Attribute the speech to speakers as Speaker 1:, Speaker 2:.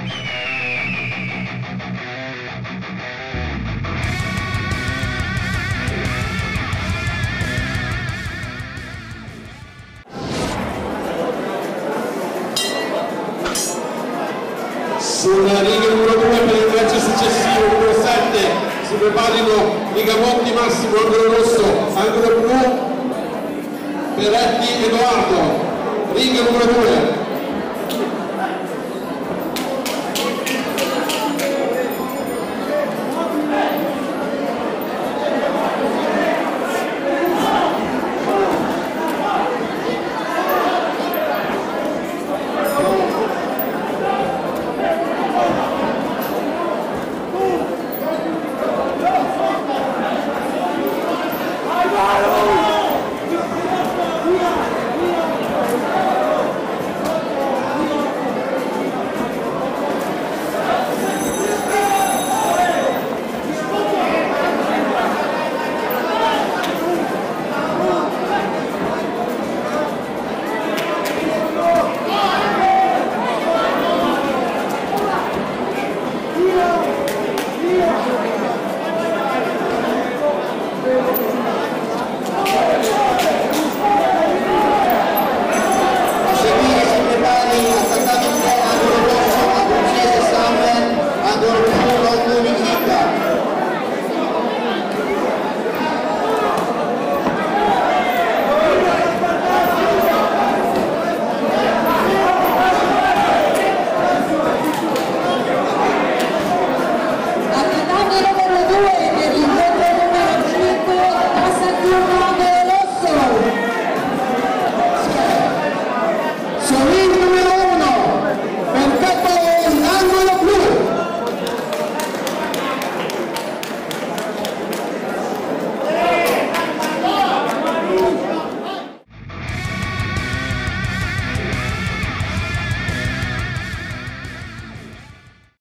Speaker 1: Sulla riga numero 2 per il match successivo numero 7 si preparino Rigamonti Massimo, angolo rosso, angolo blu Peretti Edoardo. Riga numero 2.